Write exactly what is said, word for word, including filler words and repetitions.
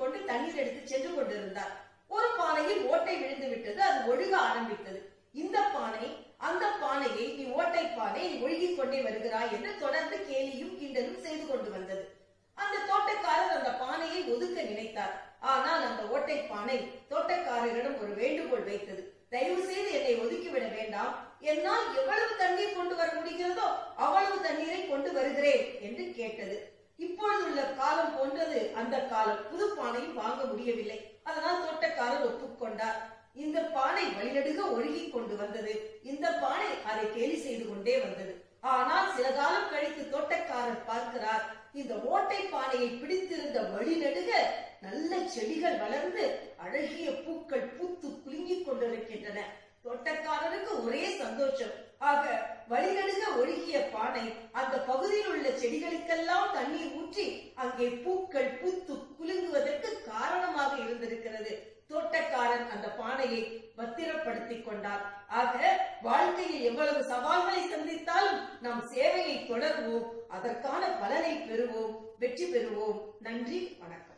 கொண்டு தண்ணீர் எடுத்து சென்று கொண்டிருந்தார். ஒரு பானையில் ஓட்டை விழுந்து விட்டது. அது ஒழுக ஆரம்பித்தது. இந்த பானை அந்த பானையை, நீ ஓட்டை பானை, நீ ஒழுகிக் கொண்டே வருகிறாய் என்று தொடர்ந்து கேலியும் கிண்டலும் செய்து கொண்டு வந்தது. அந்த தோட்டக்காரர் அந்த பானையை ஒதுக்க நினைத்தார். ஆனால் அந்த ஓட்டை பானை தோட்டக்காரரிடம் ஒரு வேண்டுகோள் வைத்தது. தயவு செய்து என்னை ஒதுக்கிவிட வேண்டாம், என்னால் எவ்வளவு தண்ணீர் கொண்டு வர முடிகிறதோ அவ்வளவு தண்ணீரை கொண்டு வருகிறேன் என்று கேட்டது. இப்பொழுது உள்ள காலம் போன்றது அந்த காலம். புது பானையும் வாங்க முடியவில்லை. அதனால் தோட்டக்காரர் ஒப்புக்கொண்டார். இந்த பானை வழிநடுக ஒழுகி கொண்டு வந்தது. இந்த பானை அதை கேலி செய்து கொண்டே வந்தது. ஆனால் சில காலம் கழித்து தோட்டக்காரர் பார்க்கிறார், இந்த ஓட்டை பானையை பிடித்திருந்த வழிநடுக நல்ல செடிகள் வளர்ந்து அழகிய பூக்கள் பூத்து குலுங்கிக் கொண்டிருக்கின்றன. தோட்டக்காரருக்கு ஒரே சந்தோஷம். ஆக வழிநடுக ஒழுகிய பானை அந்த பகுதியில் உள்ள செடிகளுக்கெல்லாம் தண்ணீர் ஊற்றி அங்கே பூக்கள் பூத்து குலுங்குவதற்கு காரணமாக இருந்திருக்கிறது. தோட்டக்காரன் அந்த பானையை பத்திரப்படுத்திக் கொண்டார். ஆக வாழ்க்கையில் எவ்வளவு சவால்களை சந்தித்தாலும் நாம் சேவையை தொடர்வோம், அதற்கான பலனை பெறுவோம், வெற்றி பெறுவோம். நன்றி, வணக்கம்.